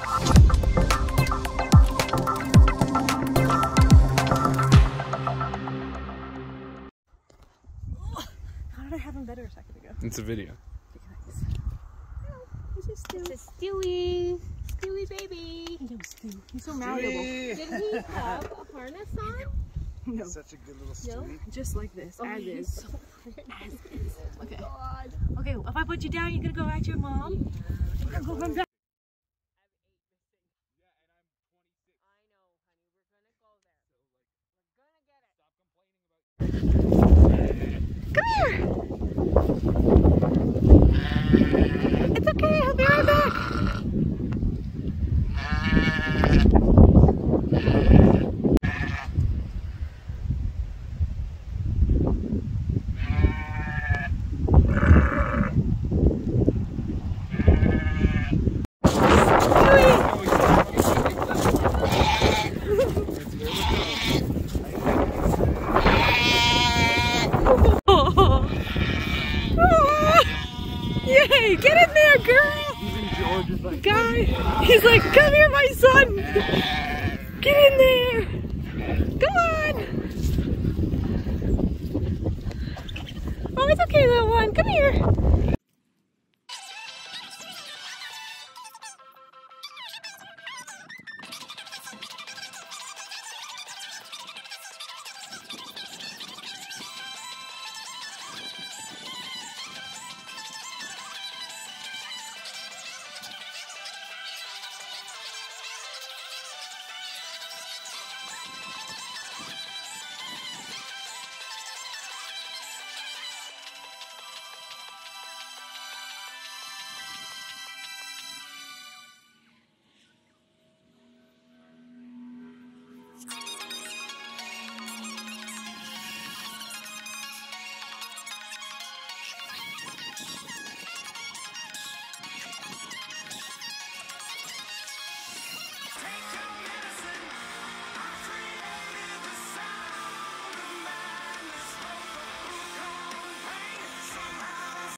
How did I have him better a second ago? It's a video. This is Stu. This is Stewie. Stewie baby. Yo, Stu. He's so malleable. Did he have a harness on? No. Such a good little No? Stewie. Just like this, Oh, as he's is. so As is. Okay. God. Okay, if I put you down, you're gonna go back to your mom. You're gonna go run back. Come here! It's okay, I'll be right back. Yay! Get in there, girl! Guy, he's like, come here, my son! Get in there! Come on! Oh, it's okay, little one. Come here.